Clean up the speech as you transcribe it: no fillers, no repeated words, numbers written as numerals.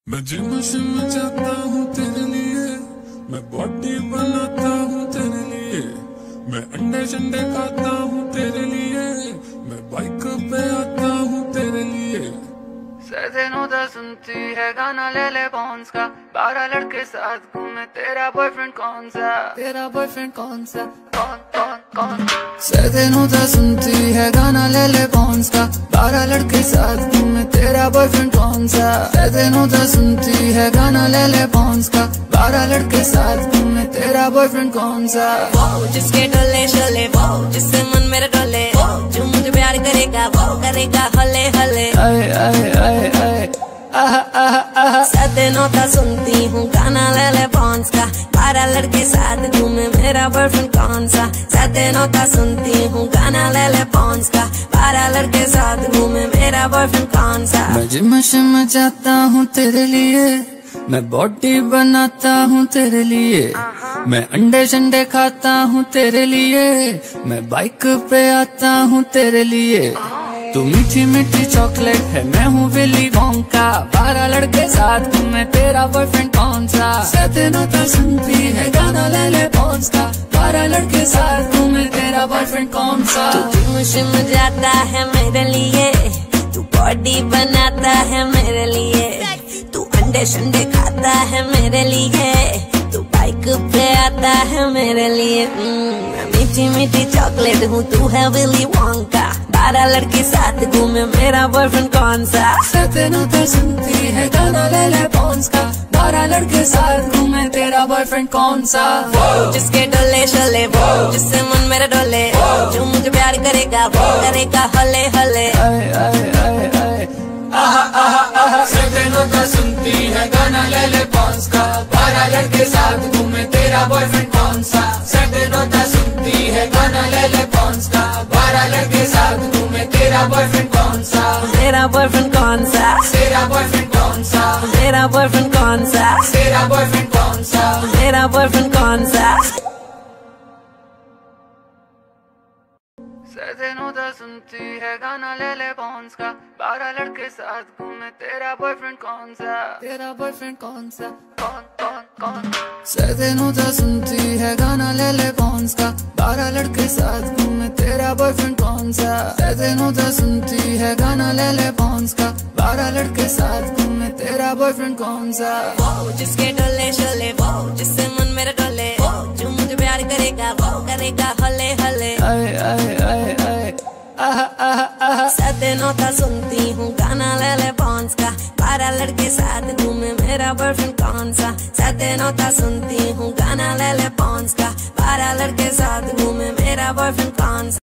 मैं जिम शिम जाता हूँ तेरे लिए, मैं बॉडी बनाता हूँ तेरे लिए, मैं अंडे शंडे खाता हूँ तेरे लिए, मैं बाइक पे आता हूँ तेरे लिए। सैनो सुनती है गाना ले ले बॉन्स का, 12 लड़के साथ घूमे, तेरा बॉयफ्रेंड कौन सा, तेरा बॉयफ्रेंड कौन सा, कौन कौन कौन। सैनो सुनती है गाना ले ले बॉन्स का, 12 लड़के साथ घूमे, तेरा बॉयफ्रेंड कौन सा। सैनो सुनती है गाना ले ले बॉन्स का, 12 लड़के साथ घूमे, तेरा बॉयफ्रेंड कौन सा। वो जिसके डोले शोले, वो जिससे मन मेरा डोले, वो जो मुझे प्यार करेगा वो करेगा हले हले। आए आए आए आए सैनो सुनती हूँ गाना ले ले बॉन्स का, 12 लड़के साथ घूमे, मेरा बॉयफ्रेंड कौन सा। सैनो सुनती हूँ गाना ले ले बॉन्स का, 12 लड़के साथ घूमे, मेरा बॉयफ्रेंड कौन सा। मैं जिम शिम जाता हूँ तेरे लिए, मैं बॉडी बनाता हूँ तेरे लिए, मैं अंडे शंडे खाता हूँ तेरे लिए, मैं बाइक पे आता हूँ तेरे लिए। तू मीठी मीठी चॉकलेट है, मैं हूँ विली वोंका, 12 लड़के साथ घूमे, तेरा बॉयफ्रेंड कौन सा। सैनो सुनती है गाना ले ले बॉन्स का, 12 लड़के साथ घूमे, तेरा बॉयफ्रेंड कौन सा। तू जिम शिम जाता है मेरे लिए, तू बॉडी बनाता है मेरे लिए, तू अंडे शंडे खाता है मेरे लिए, तू बाइक पे आता है मेरे लिए। मैं मीठी मीठी चॉकलेट हूँ, तू है विली वोंका, 12 लड़के साथ घूमे, मेरा बॉयफ्रेंड कौन सा। सैनो सुनती है गाना ले ले बॉन्स का, 12 लड़के साथ घूमे, तेरा बॉयफ्रेंड कौन सा। वो जिसके डोले शोले, वो जिससे मन मेरा डोले, जो मुझे प्यार करेगा वो करेगा हले हले। आए आए आए आए सैनो सुनती है गाना ले ले बॉन्स का, 12 लड़के साथ घूमे, तेरा बॉयफ्रेंड कौन सा। सैनो सुनती है गाना ले ले बॉन्स का, 12 लड़के साथ घूमे, तेरा बॉयफ्रेंड कौन सा। तेरा बॉयफ्रेंड कौन सा, तेरा बॉयफ्रेंड कौन सा, तेरा बॉयफ्रेंड कौन सा, तेरा बॉयफ्रेंड कौन सा, तेरा बॉयफ्रेंड कौन सा। सैनो सुनती है गाना ले ले बॉन्स का, 12 लड़के साथ घूमे, तेरा बॉयफ्रेंड कौन सा, तेरा बॉयफ्रेंड कौन सा, कौन कौन कौन। सैनो सुनती है गाना ले ले बॉन्स का, 12 लड़के साथ घूमे, तेरा बॉयफ्रेंड कौन सा। सैनो सुनती है गाना ले ले बॉन्स का, 12 लड़के साथ घूमे, तेरा बॉयफ्रेंड कौन सा। वो जिसके डोले शोले, वो जिससे मन मेरा डोले, वो जो मुझे प्यार करेगा वो करेगा हले हले। आए आए आए आए सैनो सुनती हूँ गाना ले ले बॉन्स का, 12 लड़के साथ घूमे, मेरा बॉयफ्रेंड कौन सा। सैनो सुनती हूँ गाना ले ले बॉन्स का, 12 लड़के साथ घूमे, मेरा बॉयफ्रेंड कौन सा।